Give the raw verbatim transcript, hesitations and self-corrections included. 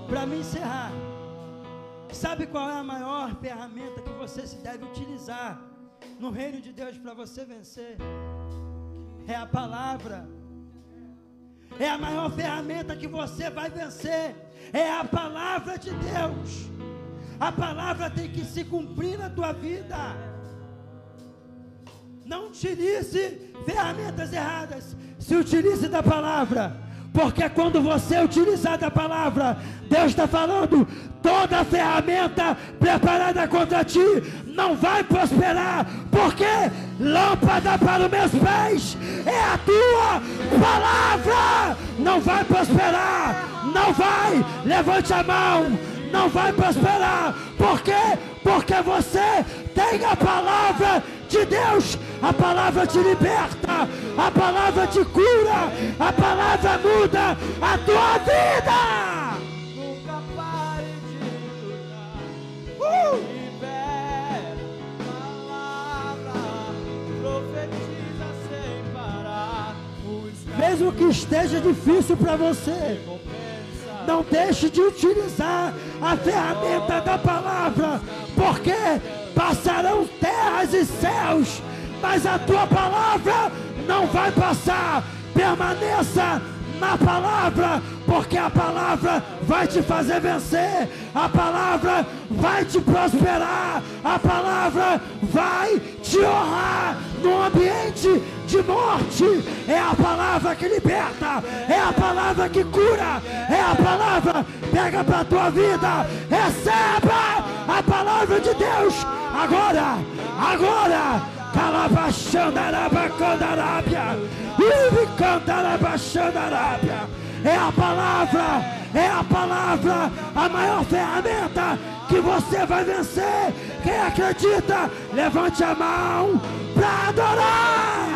Para me encerrar, sabe qual é a maior ferramenta que você se deve utilizar no reino de Deus para você vencer? É a palavra. É a maior ferramenta que você vai vencer. É a palavra de Deus. A palavra tem que se cumprir na tua vida. Não utilize ferramentas erradas. Se utilize da palavra. Porque quando você utilizar da palavra, Deus está falando, toda ferramenta preparada contra ti não vai prosperar. Porque lâmpada para os meus pés é a tua palavra. Não vai prosperar. Não vai. Levante a mão. Não vai prosperar. Por quê? Porque você tem a palavra de Deus. A palavra te liberta. A palavra te cura. A palavra muda a tua vida. Nunca pare de lutar. Uh! Libera a palavra. Profetiza sem parar. Mesmo que esteja difícil para você, não deixe de utilizar a ferramenta da palavra, porque passarão terras e céus, mas a tua palavra não vai passar. Permaneça na palavra, porque a palavra vai te fazer vencer, a palavra vai te prosperar, a palavra vai te honrar no ambiente de morte. É a palavra que liberta, é a palavra que cura, é a palavra. Pega para a tua vida, receba a palavra de Deus agora, agora. Calabachandarabacandarabiá, Ibicandarabachandarabia. É a palavra, é a palavra, a maior ferramenta que você vai vencer. Quem acredita, levante a mão para adorar.